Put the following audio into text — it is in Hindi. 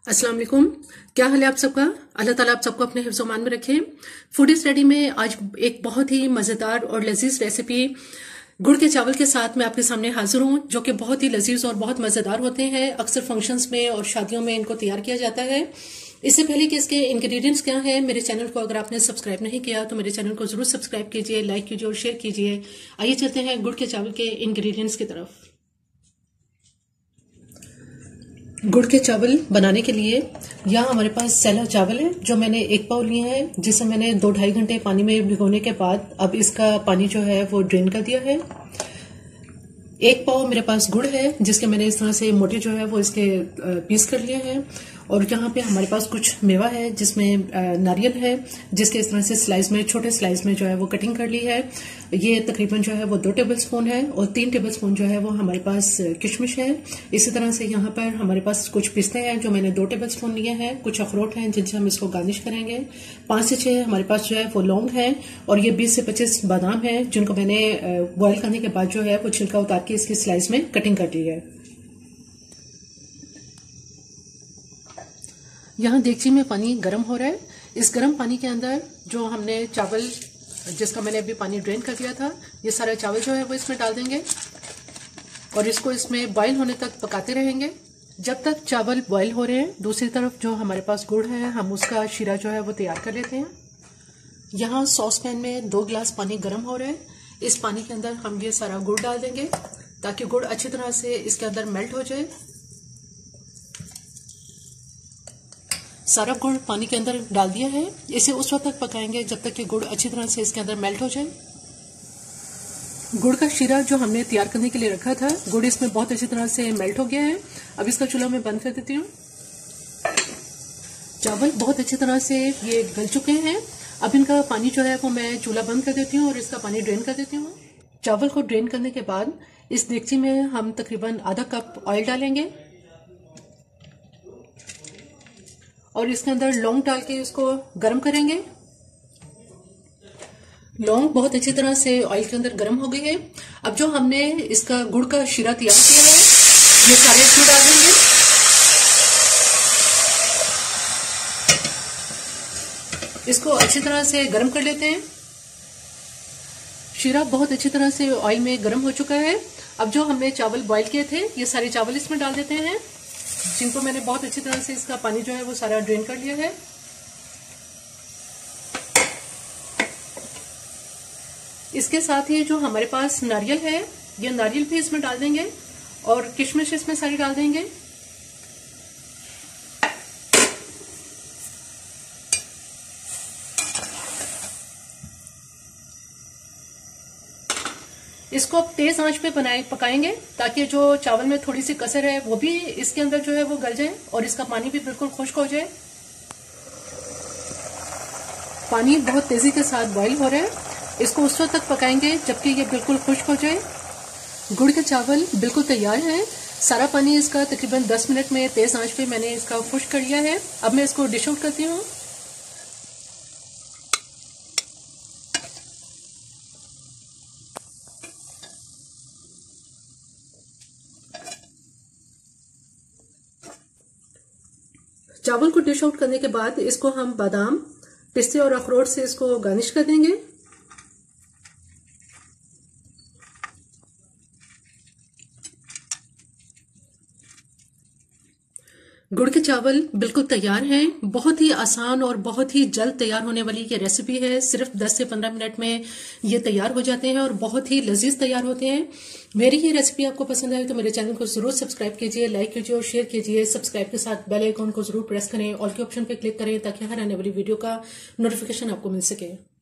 अस्सलाम वालेकुम। क्या हाल है आप सबका? अल्लाह ताला आप सबको अपने हिफ्ज़-ओ-मान में रखे। फूड इज रेडी में आज एक बहुत ही मज़ेदार और लजीज रेसिपी गुड़ के चावल के साथ मैं आपके सामने हाजिर हूँ, जो कि बहुत ही लजीज और बहुत मज़ेदार होते हैं। अक्सर फंक्शंस में और शादियों में इनको तैयार किया जाता है। इससे पहले कि इसके इंग्रेडिएंट्स क्या हैं, मेरे चैनल को अगर आपने सब्सक्राइब नहीं किया तो मेरे चैनल को जरूर सब्सक्राइब कीजिए, लाइक कीजिए और शेयर कीजिए। आइए चलते हैं गुड़ के चावल के इंग्रेडिएंट्स की तरफ। गुड़ के चावल बनाने के लिए यहाँ हमारे पास सैला चावल है, जो मैंने 1 पाव लिए हैं, जिसे मैंने 2-2.5 घंटे पानी में भिगोने के बाद अब इसका पानी जो है वो ड्रेन कर दिया है। 1 पाव मेरे पास गुड़ है, जिसके मैंने इस तरह से मोटे जो है वो इसके पीस कर लिए हैं। और यहाँ पे हमारे पास कुछ मेवा है, जिसमें नारियल है, जिसके इस तरह से स्लाइस में, छोटे स्लाइस में जो है वो कटिंग कर ली है। ये तकरीबन जो है वो 2 टेबलस्पून है और 3 टेबलस्पून जो है वो हमारे पास किशमिश है। इसी तरह से यहाँ पर हमारे पास कुछ पिस्ते हैं, जो मैंने 2 टेबलस्पून लिए हैं। कुछ अखरोट हैं, जिनसे हम इसको गार्निश करेंगे। 5 से 6 हमारे पास जो है वो लौंग है और ये 20 से 25 बादाम है, जिनको मैंने बॉयल करने के बाद जो है वो छिलका उतार के इसकी स्लाइस में कटिंग कर ली है। यहाँ देगची में पानी गर्म हो रहा है। इस गर्म पानी के अंदर जो हमने चावल, जिसका मैंने अभी पानी ड्रेन कर दिया था, ये सारा चावल जो है वो इसमें डाल देंगे और इसको इसमें बॉयल होने तक पकाते रहेंगे जब तक चावल बॉयल हो रहे हैं। दूसरी तरफ जो हमारे पास गुड़ है, हम उसका शीरा जो है वो तैयार कर लेते हैं। यहाँ सॉस पैन में 2 गिलास पानी गर्म हो रहा है। इस पानी के अंदर हम ये सारा गुड़ डाल देंगे ताकि गुड़ अच्छी तरह से इसके अंदर मेल्ट हो जाए। सारा गुड़ पानी के अंदर डाल दिया है। इसे उस वक्त तक पकाएंगे जब तक कि गुड़ अच्छी तरह से इसके अंदर मेल्ट हो जाए। गुड़ का शीरा जो हमने तैयार करने के लिए रखा था, गुड़ इसमें बहुत अच्छी तरह से मेल्ट हो गया है। अब इसका चूल्हा मैं बंद कर देती हूँ। चावल बहुत अच्छी तरह से ये गल चुके हैं। अब इनका पानी जो है वो मैं चूल्हा बंद कर देती हूँ और इसका पानी ड्रेन कर देती हूँ। चावल को ड्रेन करने के बाद इस देगची में हम तकरीबन आधा कप ऑयल डालेंगे और इसके अंदर लौंग डाल के इसको गर्म करेंगे। लौंग बहुत अच्छी तरह से ऑयल के अंदर गर्म हो गई है। अब जो हमने इसका गुड़ का शीरा तैयार किया है, ये सारे इसमें डाल देंगे। इसको अच्छी तरह से गर्म कर लेते हैं। शीरा बहुत अच्छी तरह से ऑयल में गर्म हो चुका है। अब जो हमने चावल बॉईल किए थे, ये सारे चावल इसमें डाल देते हैं, जिनको मैंने बहुत अच्छी तरह से इसका पानी जो है वो सारा ड्रेन कर लिया है। इसके साथ ही जो हमारे पास नारियल है, ये नारियल भी इसमें डाल देंगे और किशमिश इसमें सारी डाल देंगे। इसको अब तेज आंच पे पकाएंगे ताकि जो चावल में थोड़ी सी कसर है वो भी इसके अंदर जो है वो गल जाए और इसका पानी भी बिल्कुल खुश्क हो जाए। पानी बहुत तेजी के साथ बॉईल हो रहा है। इसको उस वक्त तक पकाएंगे जबकि ये बिल्कुल खुश्क हो जाए। गुड़ के चावल बिल्कुल तैयार है। सारा पानी इसका तकरीबन 10 मिनट में तेज आंच पे मैंने इसका खुश्क कर लिया है। अब मैं इसको डिश आउट करती हूँ। चावल को डिश आउट करने के बाद इसको हम बादाम, पिस्ते और अखरोट से इसको गार्निश कर देंगे। गुड़ के चावल बिल्कुल तैयार हैं। बहुत ही आसान और बहुत ही जल्द तैयार होने वाली ये रेसिपी है। सिर्फ 10 से 15 मिनट में ये तैयार हो जाते हैं और बहुत ही लजीज तैयार होते हैं। मेरी ये रेसिपी आपको पसंद आए तो मेरे चैनल को जरूर सब्सक्राइब कीजिए, लाइक कीजिए और शेयर कीजिए। सब्सक्राइब के साथ बेल आइकॉन को जरूर प्रेस करें, ऑल के ऑप्शन पे क्लिक करें ताकि हर आने वाली वीडियो का नोटिफिकेशन आपको मिल सके।